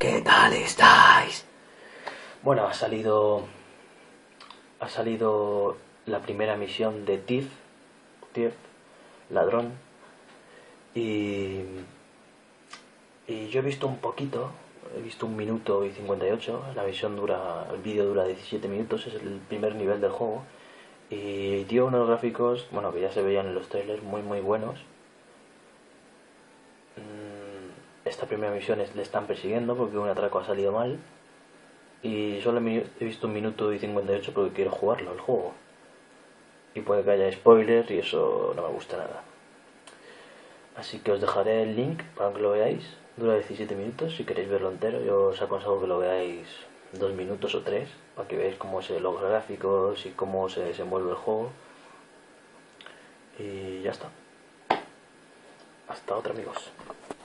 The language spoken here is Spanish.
¿Qué tal estáis? Bueno, ha salido la primera misión de Thief, ladrón, y, y yo he visto un poquito, he visto 1 minuto y 58, el vídeo dura 17 minutos, es el primer nivel del juego, y dio unos gráficos, bueno, que ya se veían en los trailers, muy muy buenos. Esta primera misión le están persiguiendo porque un atraco ha salido mal. Y solo he visto 1 minuto y 58 porque quiero jugarlo, el juego. Y puede que haya spoilers y eso no me gusta nada. Así que os dejaré el link para que lo veáis. Dura 17 minutos, si queréis verlo entero. Yo os aconsejo que lo veáis 2 minutos o 3 para que veáis cómo se los gráficos y cómo se desenvuelve el juego. Y ya está. Hasta otra, amigos.